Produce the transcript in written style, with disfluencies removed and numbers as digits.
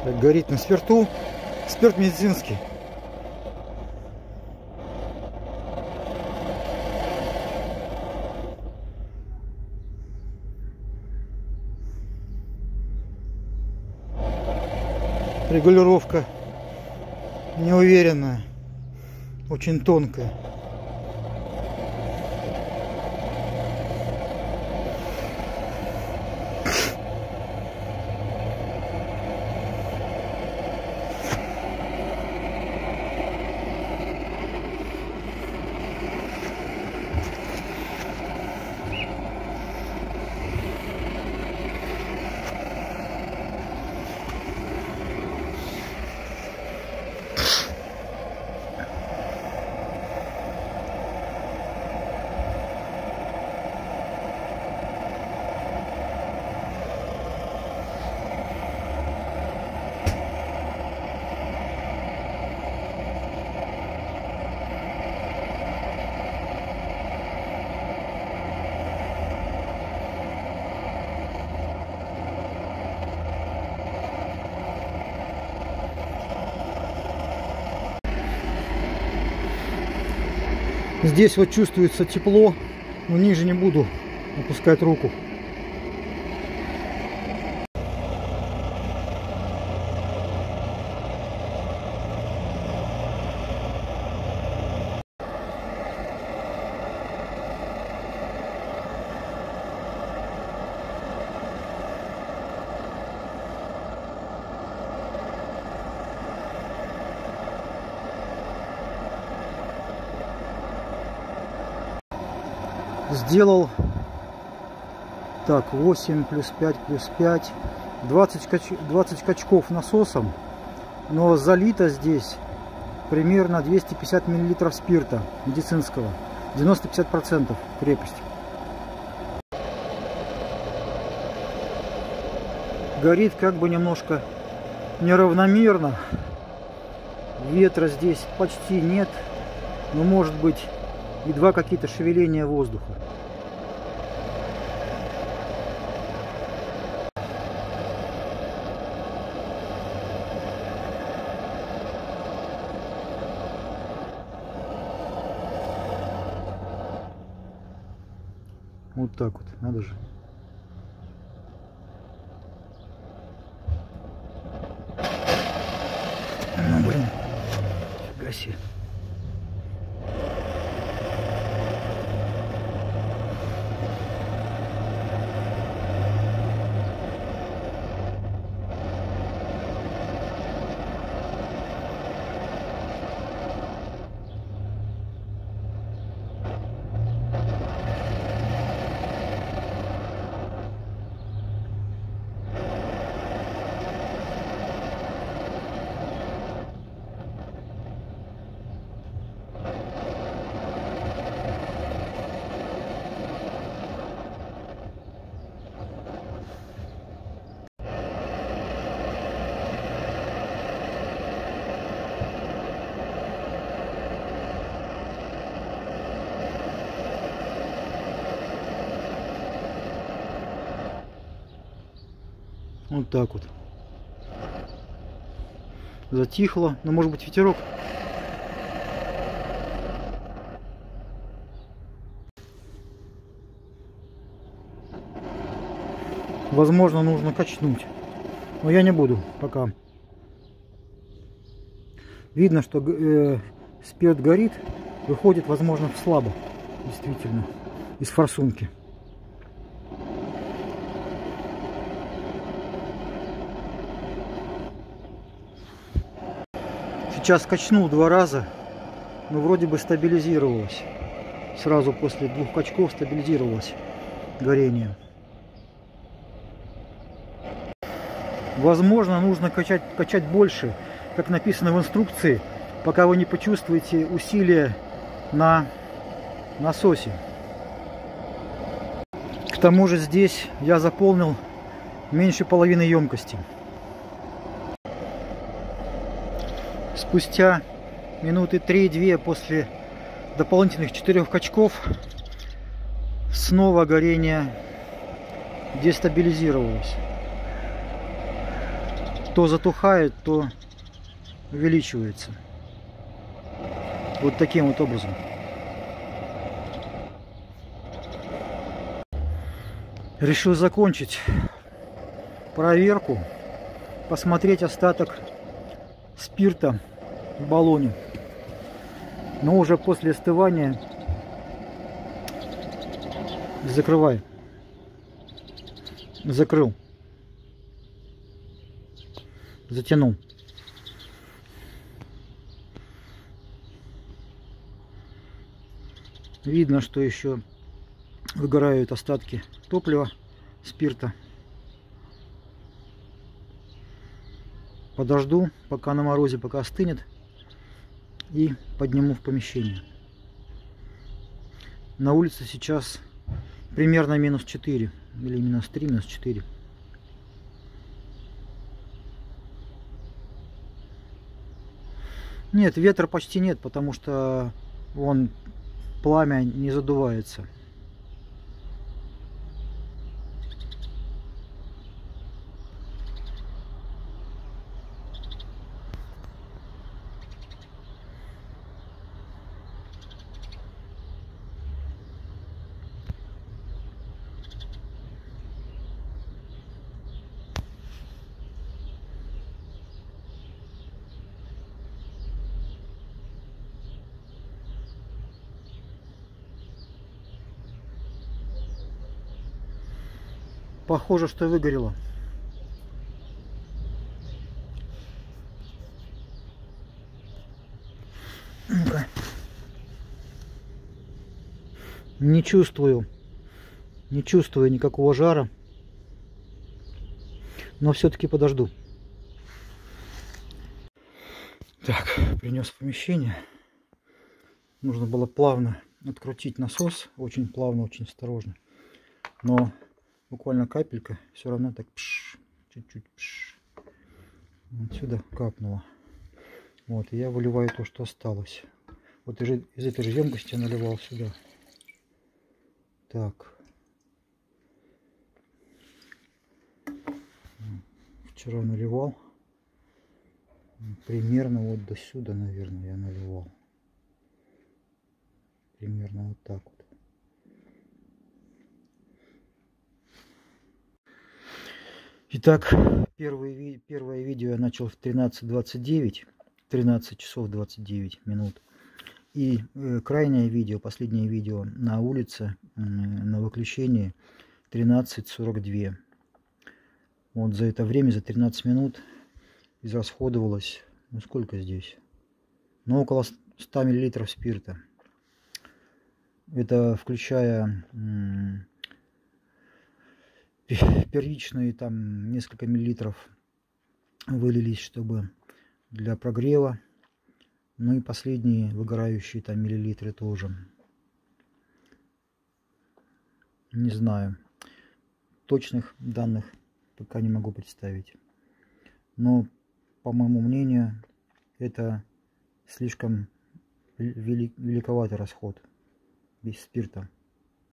Как горит на спирту. Спирт медицинский. Регулировка неуверенная, очень тонкая. Здесь вот чувствуется тепло, но ниже не буду опускать руку. Сделал так 8 плюс 5 плюс 5 20 качков насосом, но залито здесь примерно 250 миллилитров спирта медицинского, 90-50% крепость. Горит как бы немножко неравномерно, ветра здесь почти нет, но может быть едва какие-то шевеления воздуха. Вот так вот, надо же. Ну, блин, фига себе. Вот так вот. Затихло. Но может быть ветерок. Возможно, нужно качнуть. Но я не буду пока. Видно, что спирт горит. Выходит, возможно, слабо. Действительно. Из форсунки. Сейчас качнул 2 раза, но вроде бы стабилизировалось. Сразу после 2 качков стабилизировалось горение. Возможно, нужно качать больше, как написано в инструкции, пока вы не почувствуете усилия на насосе. К тому же здесь я заполнил меньше половины емкости. Спустя минуты 3-2 после дополнительных 4 качков снова горение дестабилизировалось. То затухает, то увеличивается. Вот таким вот образом. Решил закончить проверку, посмотреть остаток спирта в баллоне. Но уже после остывания закрывай. Закрыл. Затянул. Видно, что еще выгорают остатки топлива, спирта. Подожду, пока на морозе, пока остынет, и подниму в помещение. На улице сейчас примерно -4 или -3, -4. Нет, ветра почти нет, потому что вон пламя не задувается. Похоже, что выгорело. Не чувствую никакого жара, но все-таки подожду. Так, принес в помещение. Нужно было плавно открутить насос, очень плавно, очень осторожно, но буквально капелька все равно так чуть-чуть отсюда капнуло. Вот, и я выливаю то, что осталось. Вот из этой же емкости наливал сюда. Так. Вчера наливал. Примерно вот до сюда, наверное, я наливал. Примерно вот так вот. Итак, первое видео я начал в 13:29, 13 часов 29 минут. И крайнее видео, последнее видео на улице, на выключении 13:42. Вот за это время, за 13 минут израсходовалось, ну сколько здесь? Ну около 100 мл спирта. Это включая первичные там несколько миллилитров вылились, чтобы для прогрева. Ну и последние выгорающие там миллилитры тоже. Не знаю. Точных данных пока не могу представить. Но, по моему мнению, это слишком великоватый расход без спирта.